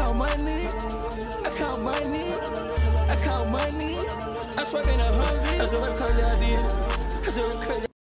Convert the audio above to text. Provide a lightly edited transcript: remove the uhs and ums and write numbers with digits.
count money, I count money, I count money. I swear in a Humvee. I swear I cut that idea. I swear I cut